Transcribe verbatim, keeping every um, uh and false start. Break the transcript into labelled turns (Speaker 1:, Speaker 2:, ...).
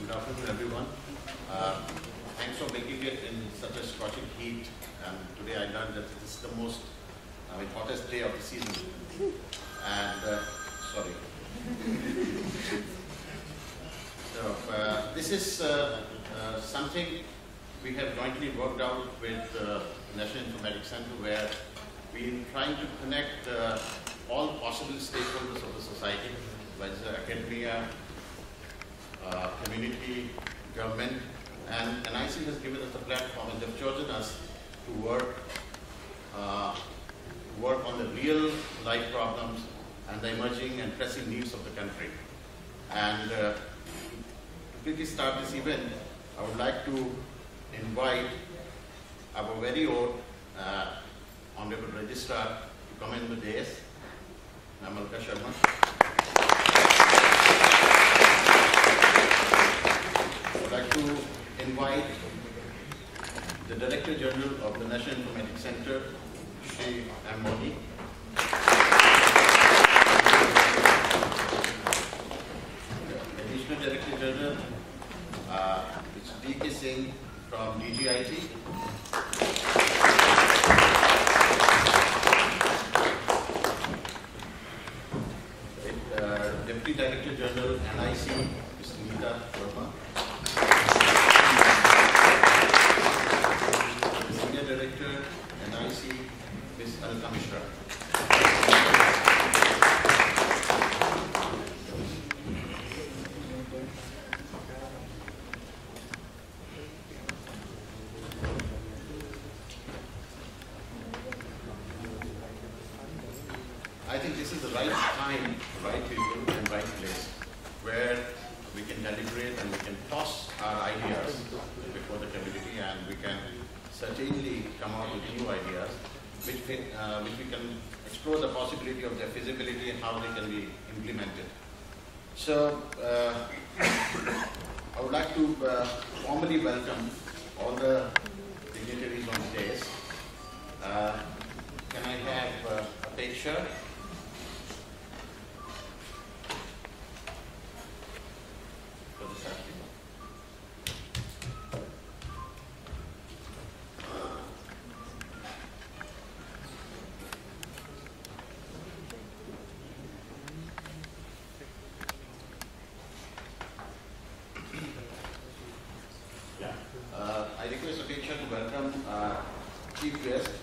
Speaker 1: Good afternoon, everyone. Uh, thanks for making it in such a scorching heat. And today I learned that this is the most, I mean, hottest day of the season. And uh, sorry. So uh, this is uh, uh, something we have jointly worked out with uh, National Informatics Center, where we're trying to connect uh, all possible stakeholders of the society, whether it's academia, uh, community, government, and N I C has given us a platform and they've chosen us to work, uh, work on the real life problems and the emerging and pressing needs of the country. And uh, to quickly start this event, I would like to invite our very own uh, Honorable Registrar to come in the dais, Namalka Sharma. I would like to invite the Director General of the National Informatics Center, Shri M. Modi. The Additional Director General, uh, it's Sanjeev Singh from D G I C. Uh, Deputy Director General, N I C, Mister Nita Verma. Senior Director, N I C, Miz Alka Mishra. I think this is the right time, right people, and right place, where we can deliberate and we can toss our ideas before the community, and we can certainly come out with new ideas, which, uh, which we can explore the possibility of their feasibility and how they can be implemented. So, uh, I would like to uh, formally welcome all the dignitaries on stage. Uh, can I have uh, a picture? I request Apeksha to welcome uh, Chief Guest,